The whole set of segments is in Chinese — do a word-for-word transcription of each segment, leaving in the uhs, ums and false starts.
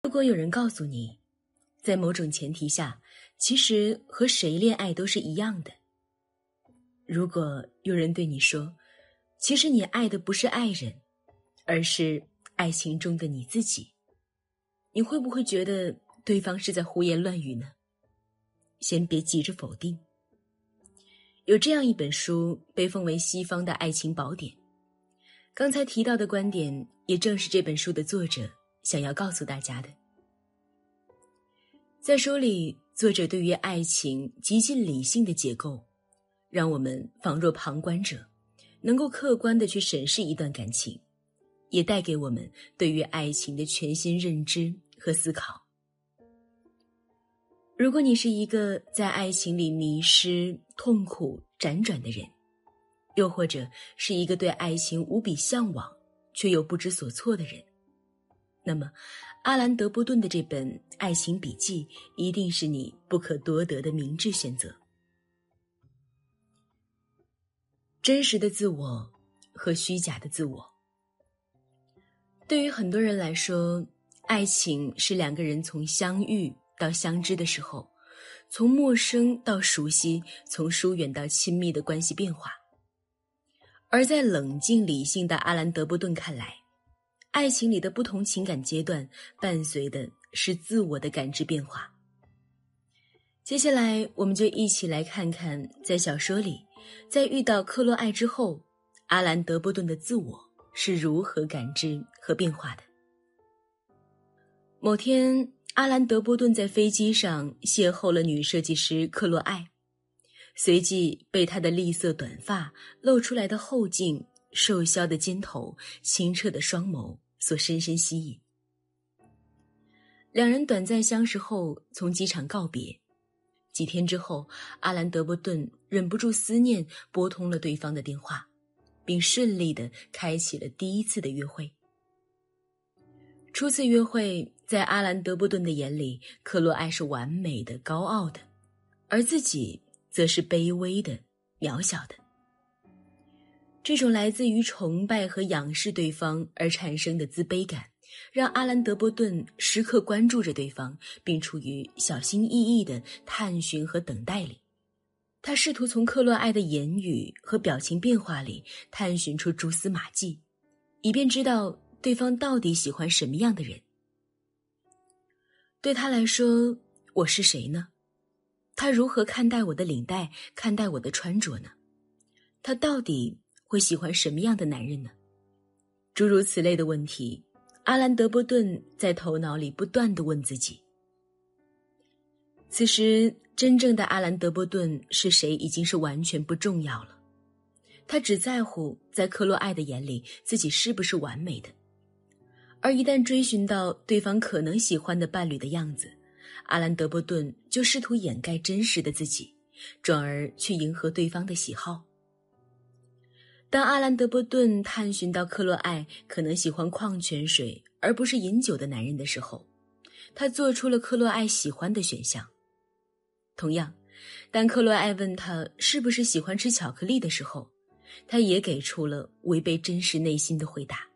如果有人告诉你，在某种前提下，其实和谁恋爱都是一样的。如果有人对你说，其实你爱的不是爱人，而是爱情中的你自己，你会不会觉得对方是在胡言乱语呢？先别急着否定。有这样一本书被奉为西方的爱情宝典，刚才提到的观点也正是这本书的作者想要告诉大家的。在书里，作者对于爱情极尽理性的解构，让我们仿若旁观者，能够客观地去审视一段感情，也带给我们对于爱情的全新认知和思考。如果你是一个在爱情里迷失、痛苦、辗转的人，又或者是一个对爱情无比向往却又不知所措的人，那么阿兰·德波顿的这本《爱情笔记》一定是你不可多得的明智选择。真实的自我和虚假的自我。对于很多人来说，爱情是两个人从相遇到相知的时候，从陌生到熟悉，从疏远到亲密的关系变化。而在冷静理性的阿兰·德波顿看来，爱情里的不同情感阶段伴随的是自我的感知变化。接下来我们就一起来看看，在小说里，在遇到克洛艾之后，阿兰·德波顿的自我是如何感知和变化的。某天，阿兰·德波顿在飞机上邂逅了女设计师克洛艾，随即被她的栗色短发、露出来的后颈、瘦削的肩头、清澈的双眸所深深吸引。两人短暂相识后从机场告别，几天之后，阿兰·德波顿忍不住思念，拨通了对方的电话，并顺利地开启了第一次的约会。初次约会，在阿兰·德波顿的眼里，克洛艾是完美的、高傲的，而自己则是卑微的、渺小的。这种来自于崇拜和仰视对方而产生的自卑感，让阿兰·德波顿时刻关注着对方，并处于小心翼翼的探寻和等待里。他试图从克洛艾的言语和表情变化里探寻出蛛丝马迹，以便知道对方到底喜欢什么样的人。对他来说，我是谁呢？他如何看待我的领带，看待我的穿着呢？他到底会喜欢什么样的男人呢？诸如此类的问题，阿兰·德波顿在头脑里不断地问自己。此时，真正的阿兰·德波顿是谁已经是完全不重要了。他只在乎在克洛艾的眼里自己是不是完美的。而一旦追寻到对方可能喜欢的伴侣的样子，阿兰·德波顿就试图掩盖真实的自己，转而去迎合对方的喜好。当阿兰·德波顿探寻到克洛艾可能喜欢矿泉水而不是饮酒的男人的时候，他做出了克洛艾喜欢的选项。同样，当克洛艾问他是不是喜欢吃巧克力的时候，他也给出了违背真实内心的回答。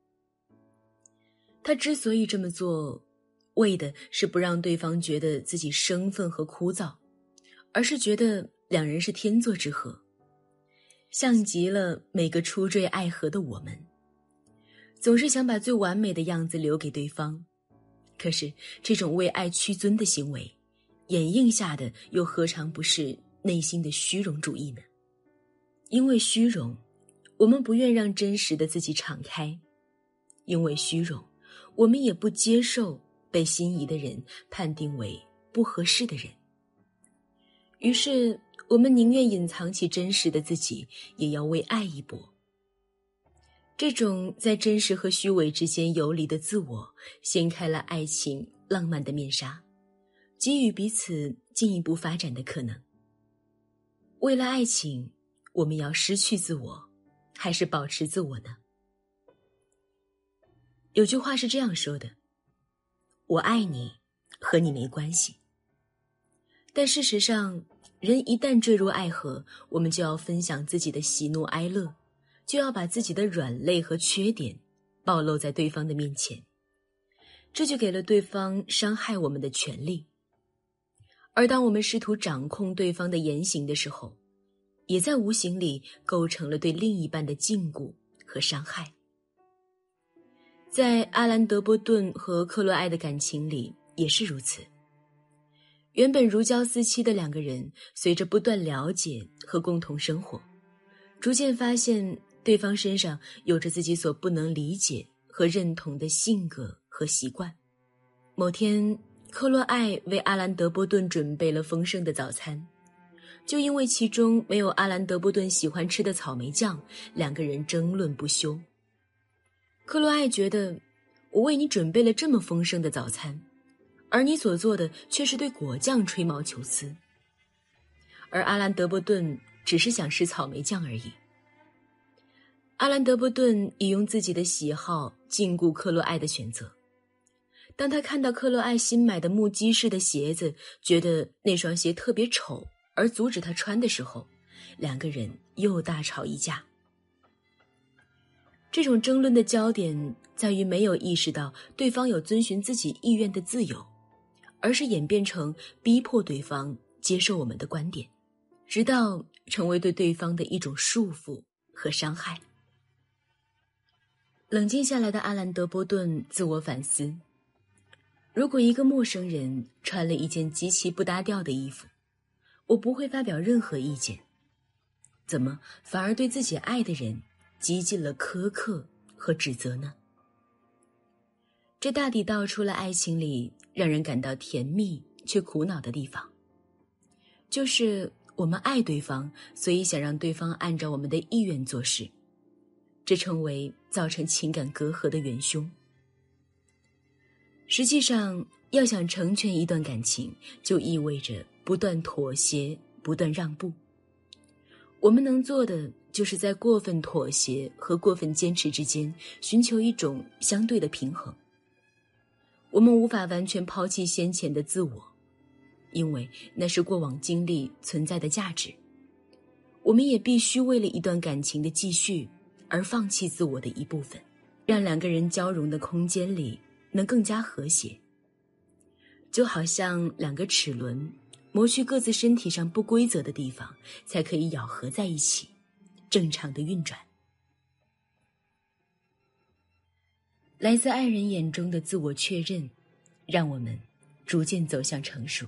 他之所以这么做，为的是不让对方觉得自己生分和枯燥，而是觉得两人是天作之合，像极了每个初坠爱河的我们，总是想把最完美的样子留给对方。可是这种为爱屈尊的行为，掩映下的又何尝不是内心的虚荣主义呢？因为虚荣，我们不愿让真实的自己敞开；因为虚荣，我们也不接受被心仪的人判定为不合适的人。于是，我们宁愿隐藏起真实的自己，也要为爱一搏。这种在真实和虚伪之间游离的自我，掀开了爱情浪漫的面纱，给予彼此进一步发展的可能。为了爱情，我们要失去自我，还是保持自我呢？有句话是这样说的：我爱你，和你没关系。但事实上，人一旦坠入爱河，我们就要分享自己的喜怒哀乐，就要把自己的软肋和缺点暴露在对方的面前。 这就给了对方伤害我们的权利。而当我们试图掌控对方的言行的时候，也在无形里构成了对另一半的禁锢和伤害。在阿兰·德波顿和克洛艾的感情里也是如此。原本如胶似漆的两个人，随着不断了解和共同生活，逐渐发现对方身上有着自己所不能理解和认同的性格和习惯。某天，克洛艾为阿兰·德波顿准备了丰盛的早餐，就因为其中没有阿兰·德波顿喜欢吃的草莓酱，两个人争论不休。克洛艾觉得，我为你准备了这么丰盛的早餐，而你所做的却是对果酱吹毛求疵。而阿兰·德波顿只是想吃草莓酱而已。阿兰·德波顿已用自己的喜好禁锢克洛艾的选择。当他看到克洛艾新买的木屐式的鞋子，觉得那双鞋特别丑，而阻止他穿的时候，两个人又大吵一架。这种争论的焦点在于没有意识到对方有遵循自己意愿的自由，而是演变成逼迫对方接受我们的观点，直到成为对对方的一种束缚和伤害。冷静下来的阿兰·德波顿自我反思，如果一个陌生人穿了一件极其不搭调的衣服，我不会发表任何意见，怎么反而对自己爱的人极尽了苛刻和指责呢？这大抵道出了爱情里让人感到甜蜜却苦恼的地方，就是我们爱对方，所以想让对方按照我们的意愿做事，这成为造成情感隔阂的元凶。实际上，要想成全一段感情，就意味着不断妥协，不断让步。我们能做的就是在过分妥协和过分坚持之间寻求一种相对的平衡。我们无法完全抛弃先前的自我，因为那是过往经历存在的价值。我们也必须为了一段感情的继续而放弃自我的一部分，让两个人交融的空间里能更加和谐。就好像两个齿轮磨去各自身体上不规则的地方，才可以咬合在一起，正常的运转。来自爱人眼中的自我确认，让我们逐渐走向成熟。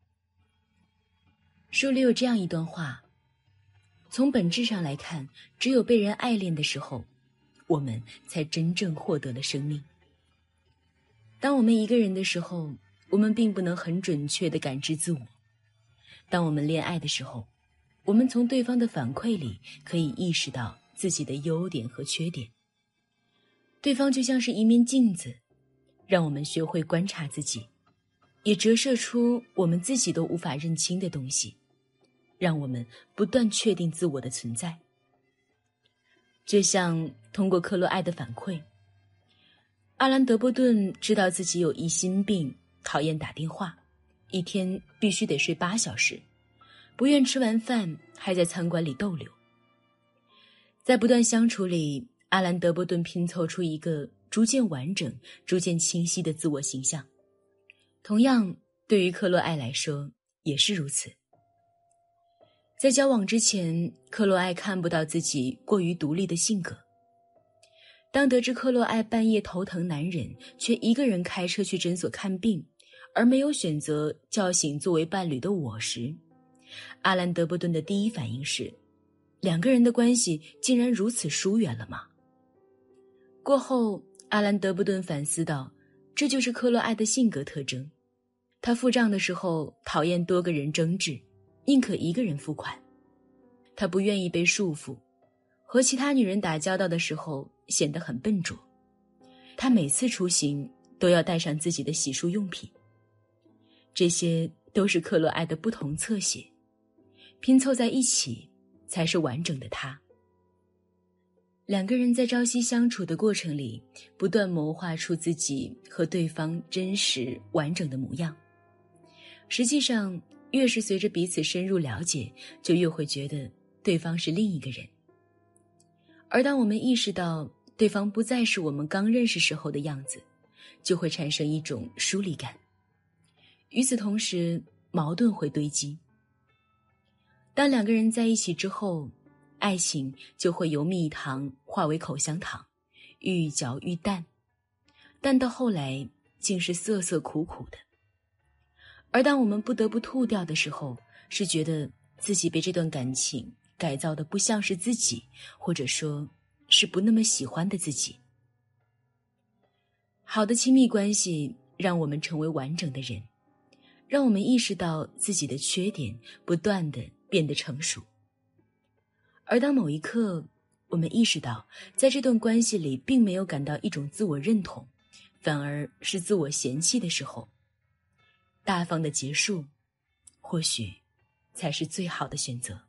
书里有这样一段话，从本质上来看，只有被人爱恋的时候，我们才真正获得了生命。当我们一个人的时候，我们并不能很准确地感知自我。当我们恋爱的时候，我们从对方的反馈里可以意识到自己的优点和缺点。对方就像是一面镜子，让我们学会观察自己，也折射出我们自己都无法认清的东西，让我们不断确定自我的存在。就像通过克洛艾的反馈，阿兰·德波顿知道自己有疑心病，讨厌打电话，一天必须得睡八小时，不愿吃完饭还在餐馆里逗留。在不断相处里，阿兰·德波顿拼凑出一个逐渐完整、逐渐清晰的自我形象。同样，对于克洛艾来说也是如此。在交往之前，克洛艾看不到自己过于独立的性格。当得知克洛艾半夜头疼难忍，却一个人开车去诊所看病，而没有选择叫醒作为伴侣的我时，阿兰·德波顿的第一反应是，两个人的关系竟然如此疏远了吗？过后，阿兰·德波顿反思到，这就是克洛艾的性格特征。他付账的时候讨厌多个人争执，宁可一个人付款。他不愿意被束缚，和其他女人打交道的时候显得很笨拙。他每次出行都要带上自己的洗漱用品。这些都是克洛艾的不同侧写，拼凑在一起才是完整的他。两个人在朝夕相处的过程里，不断谋划出自己和对方真实完整的模样。实际上，越是随着彼此深入了解，就越会觉得对方是另一个人。而当我们意识到对方不再是我们刚认识时候的样子， 就会产生一种疏离感。与此同时，矛盾会堆积。当两个人在一起之后，爱情就会由蜜糖化为口香糖，愈嚼愈淡，淡到后来竟是涩涩苦苦的。而当我们不得不吐掉的时候，是觉得自己被这段感情改造的不像是自己，或者说是不那么喜欢的自己。好的亲密关系让我们成为完整的人，让我们意识到自己的缺点，不断地变得成熟。而当某一刻我们意识到在这段关系里并没有感到一种自我认同，反而是自我嫌弃的时候，大方的结束或许才是最好的选择。